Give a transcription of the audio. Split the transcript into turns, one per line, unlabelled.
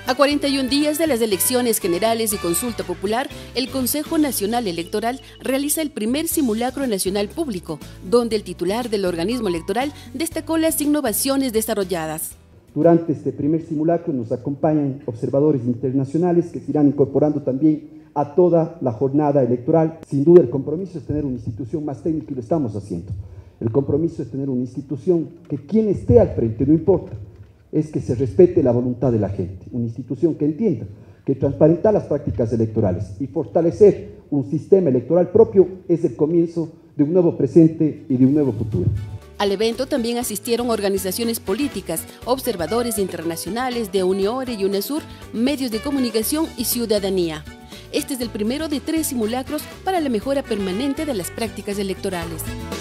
A 41 días de las elecciones generales y consulta popular, el Consejo Nacional Electoral realiza el primer simulacro nacional público, donde el titular del organismo electoral destacó las innovaciones desarrolladas.
Durante este primer simulacro nos acompañan observadores internacionales que se irán incorporando también a toda la jornada electoral. Sin duda el compromiso es tener una institución más técnica y lo estamos haciendo. El compromiso es tener una institución que quien esté al frente, no importa, es que se respete la voluntad de la gente, una institución que entienda que transparentar las prácticas electorales y fortalecer un sistema electoral propio es el comienzo de un nuevo presente y de un nuevo futuro.
Al evento también asistieron organizaciones políticas, observadores internacionales de UNIORE y UNASUR, medios de comunicación y ciudadanía. Este es el primero de 3 simulacros para la mejora permanente de las prácticas electorales.